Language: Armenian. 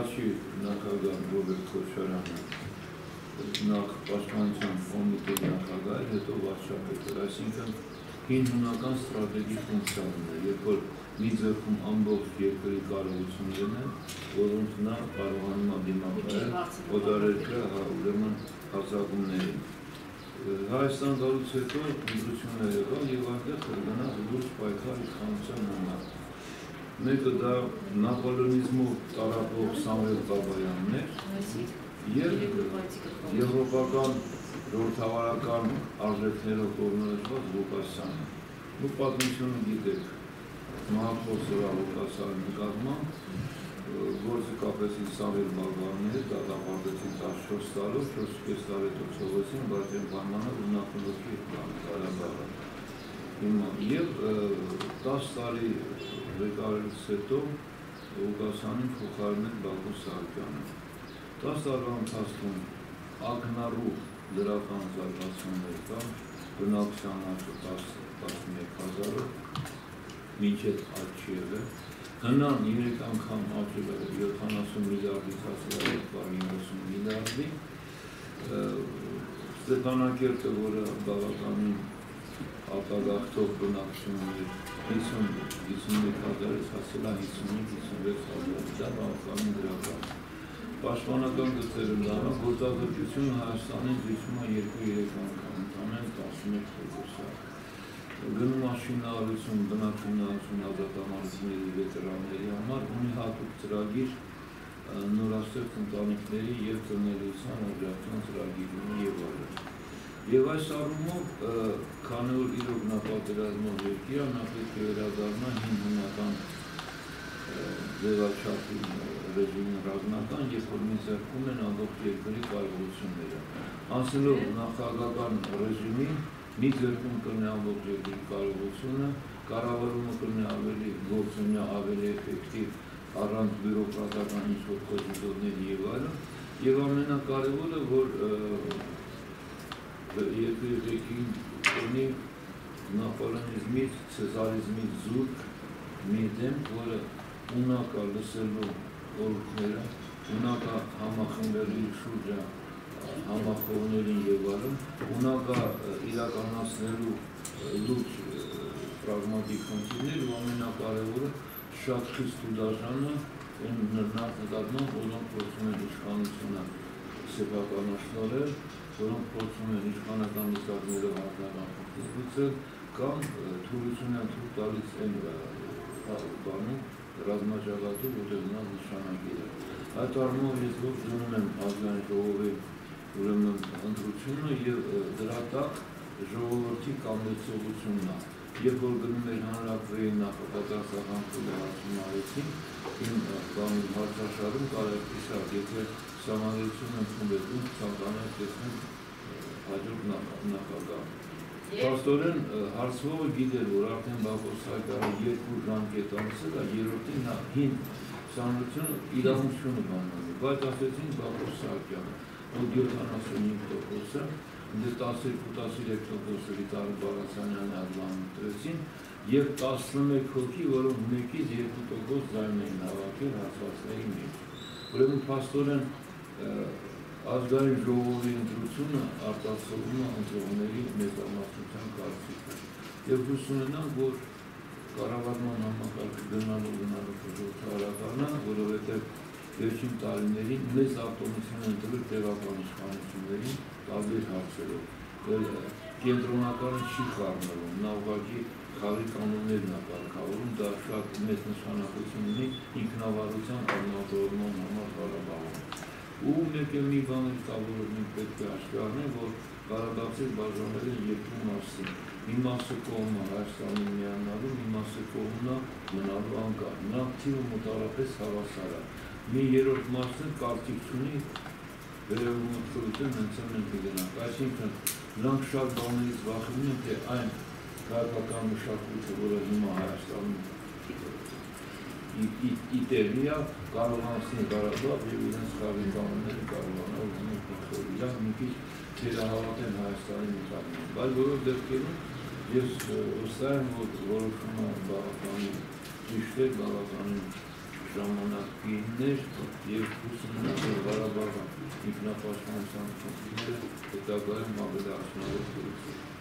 առաջի նախագահ Ռոբերտ Քոչարյանը նախ պաշտպանության կոմիտեի նախագահ էր, հետո վարչապետ էր, այսինքն հին հունական ստրատեգիկ ֆունկցիա ունի, երբ որ մի ձեռքում ամբողջ երկրի կարողություններն են, որոնց նա կարողանում է դիմակայել օտարերկրյա ուրեմն հարձակումներին։ Հայաստան գալուց հետո ընտրություններ եղավ եւ այնտեղ կգնաց լուրջ պայքար իշխանության համար։ Մեկը դա նապոլեոնիզմով տարապող Սամվել Բաբայանն էր եւ եվրոպական ժողովրդավարական արժեքներով կողմնորոշված Ղուկասյանը։ Ու պատմությունը գիտեք, մահացող Ղուկասյանի նկատմամբ գործը կապեցին Սամվել Բաբայանն էր, դատապարտեցին 14 տարով, 4.5 տարի ցողեցին, բայց այն պայմանով նախնորդի Ղարաբաղը։ Եվ 10 տարի ղեկավարելուց հետո Ղուկասյանին փոխարինել Բակո Սահակյանը։ 10 տարվա ընթացքում ակնառու լրական զարգացումներ կան, բնակչության աճը 11,000-ով, մինչև աճ չի եղել։ Հնան 3 անգամ աճել է 70 միլիարդից հասել է 30 միլիարդի։ Ստեփանակերտը, որը բավականին արտագաղթող բնակչություն էր, 50-51,000-ից հասել է 55-56,000, դա բավականին դրական։ Պաշտպանական գծերը դառնում, գործազրկությունը Հայաստանին զիջում է 2-3 անգամ, ընդամենը 11%։ Գնում շինարարություն, բնակչությունն ազատամարտիկների վետերանների համար ունի հատուկ ծրագիր նորաստեղծ ընտանիքների եւ ծնելիության աջակցության ծրագիրը եւ այլն։ Եվ այս առումով, քանի որ իրոք նա պատերազմով երկիր է, նա պետք է վերադառնա հին հունական ձևաչափի ռեժիմի ռազմական, երբ որ մի ձեռքում են ամբողջ երկրի կարողությունները։ Անցնելով նախագահական ռեժիմին, մի ձեռքում կրնի ամբողջ երկրի կարողությունը, կառավարումը կրնի ավելի գործունյա, ավելի էֆեկտիվ, առանց բյուրոկրատական ինչ-որ խոզուտորների եւ այլն, եւ ամենակարևորը, որ երկրի ղեկին ունի նապոլեոնիզմից, ցեզարիզմից զուրկ մի դեմք, որը ունակ է լսելու օրենքները, ունակ է համախմբելու իր շուրջը համախոհներին եւ այլն, ունակ է իրականացնելու լուրջ պրագմատիկ խնդիրներ ու ամենակարևորը շատ խիստ ու դաժանը այն նկատմամբ, որոնք փորձում են իշխանությունը սեփականաշնորհել, որոնք փորձում են իշխանական նստակներով հաղթական խնդիրներ կամ թույլություն են տալիս այն բանում ռազմաճակատը, որտեղ նա նշանակել է։ Այդ առումով ես ողջ դնում եմ ազգային ժողովի ուրեմն ընտրությունը եւ դրա տակ ժողովրդի կամեցողությունն է։ Երբ որ գնում էր հանրապետի նախապատրաստական խորհրդարանում արեցին, իմ բանի հարցաշարում կարելի է եթե համալրություն ընդունվեց ու ցանկանալ տեսնել հաջորդ նախագահ։ Փաստորեն հարցվողը գիտեր, որ արդեն Բակո Սահակյանը 2 ժամկետ անցել է, երրորդին նա հին ցանրությունը իրավունքությունը բանալու, բայց ասեցին Բակո Սահակյանը, որ 75%-ը, դե 12-13%-ը Վիտալի Բաղդասարյանի ազգանուն տրեցին եւ 11 հոգի, որոնք 1-ից 2% ձայն էին հավաքել հացվածքների մեջ։ Ուրեմն փաստորեն ազգային ժողովի ընտրությունը արտացոլում է ընտրողների մեծամասնության կարծիքը։ Եվ հույս ունենանք, որ կառավարման համակարգը գնալու ժողովրդավարականն է, որովհետև վերջին տարիներին մեծ արտոնություն են տվել տեղական իշխանություններին տարբեր հարցերով։ Կենտրոնականը չի խառնվում, նա ուղղակի խաղի կանոններն է կարգավորում, դա շատ մեծ նշանակություն ունի ինքնավարության առնվազնման համար Ղարաբաղում։ Ու մեկ էլ մի բան կա, որ պետք է հաշվի առնել, որ Ղարաբաղցիները բաժանվել են 2 մասի։ Մի մասը կողմը Հայաստանի միանալու, մի մասը կողմը մնալու անկախ։ Նա թիվը մոտավորապես հավասար է։ Մի երրորդ մասը կարծիք չունի, վերևում մտքովիտեն հենց են կգնանք։ Այսինքն նրանք շատ բաներից վախենում են, թե այն քաղաքական մշակույթը, որը հիմա Հայաստանում իտերնի է, կարողանացնի Ղարաբաղ եւ իրենց խաղի կանոնները կարողանալ իրանք մի քիչ թերահավատեն Հայաստանի նկատմամբ։ Բայց որով դեպքերում ես վստահ եմ, որ որոշումը բավականին ճիշտ է, բավականին ժամանակի ապակիններ եւ ուսումնասիրել Ղարաբաղի ինքնապաշտպանության խնդիրները հետագայում ավելի արդյունավետ կլինի։